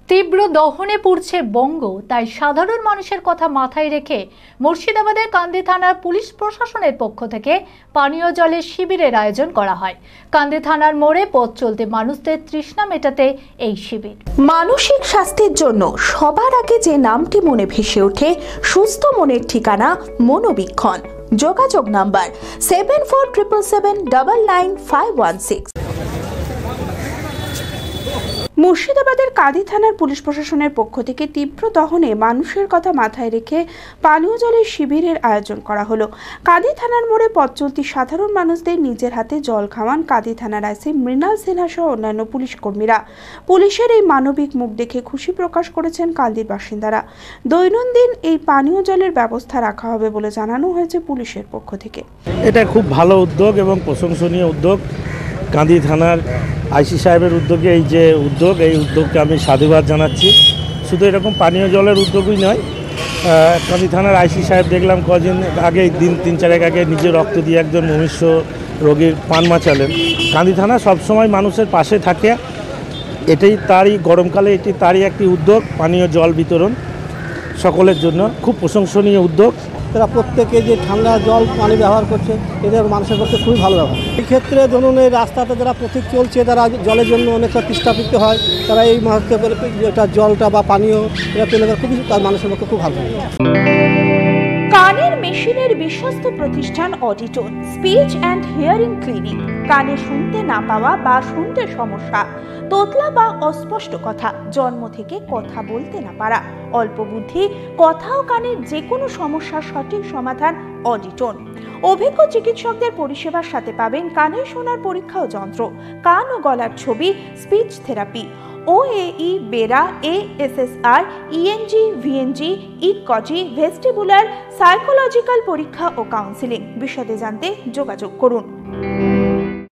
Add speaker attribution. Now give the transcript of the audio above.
Speaker 1: তীব্র দহনে পুড়ছে বঙ্গ, তাই সাধারণ মানুষের কথা মাথায় রেখে মুর্শিদাবাদের কান্দি থানার পুলিশ প্রশাসনের পক্ষ থেকে পানীয় জলের শিবিরের আয়োজন করা হয়। কান্দি থানার মোড়ে পথ চলতে মানুষদের তৃষ্ণা মেটাতে এই শিবির।
Speaker 2: মানসিক স্বাস্থ্যের জন্য সবার আগে যে নামটি মনে ভেসে ওঠে, সুস্থ মনের ঠিকানা মনোবীক্ষণ। যোগাযোগ নাম্বার 7477799516। মুর্শিদাবাদের কাঁদি থানার পুলিশ প্রশাসনের পক্ষ থেকে তীব্র দহনে মানুষের কথা মাথায় রেখে পানীয় জলের শিবিরের আয়োজন করা হলো। কাঁদি থানার মোড়ে পথ চলতি সাধারণ মানুষদের নিজের হাতে জল খাওয়ান কাঁদি থানার আইসি মৃণাল সিনহা সহ অন্যান্য পুলিশ কর্মীরা। পুলিশের এই মানবিক মুখ দেখে খুশি প্রকাশ করেছেন কান্দির বাসিন্দারা। দৈনন্দিন এই পানীয় জলের ব্যবস্থা রাখা হবে বলে জানানো হয়েছে পুলিশের পক্ষ থেকে।
Speaker 3: এটা খুব ভালো উদ্যোগ এবং প্রশংসনীয় উদ্যোগ। কাঁদি থানার আইসি সাহেবের উদ্যোগে এই যে উদ্যোগ, এই উদ্যোগকে আমি সাধুবাদ জানাচ্ছি। শুধু এরকম পানীয় জলের উদ্যোগই নয়, কাঁদি থানার আইসি সাহেব দেখলাম কদিন আগে, দিন 3-4 আগে নিজে রক্ত দিয়ে একজন মনুষ্য রোগীর প্রাণ বাঁচালেন। কাঁদি থানা সবসময় মানুষের পাশে থাকে, এটাই তারই গরমকালে তারই একটি উদ্যোগ, পানীয় জল বিতরণ সকলের জন্য খুব প্রশংসনীয় উদ্যোগ।
Speaker 4: তারা প্রত্যেকে যে ঠান্ডা জল পানি ব্যবহার করছে, এদের মানুষের করতে খুবই ভালো ব্যবহার। এই ক্ষেত্রে ধরুন এই রাস্তাতে যারা পথিক চলছে, তারা জলের জন্য অনেকটা তৃষ্ণাপিত হয়, তারা এই মুহূর্তে যেটা জলটা বা পানীয় এটা পেলে খুবই তার মানুষের পক্ষে খুব ভালো।
Speaker 2: কানের মেশিনের বিশ্বস্ত প্রতিষ্ঠান Auditone speech and hearing clinic. কানে শুনতে না পাওয়া বা শুনতে সমস্যা, তোতলা বা অস্পষ্ট কথা, জন্ম থেকে কথা বলতে না পারা, অল্প বুদ্ধি, কথা ও কানের যে কোনো সমস্যার সঠিক সমাধান অডিটোন। অভিজ্ঞ চিকিৎসকদের পরিষেবার সাথে পাবেন কানের শোনার পরীক্ষা ও যন্ত্র, কান ও গলার ছবি, speech therapy, OAE, BERA, ASSR, ENG, VNG, ইকজি, ভেস্টিবুলার, সাইকোলজিক্যাল পরীক্ষা ও কাউন্সিলিং। বিশদে জানতে যোগাযোগ করুন।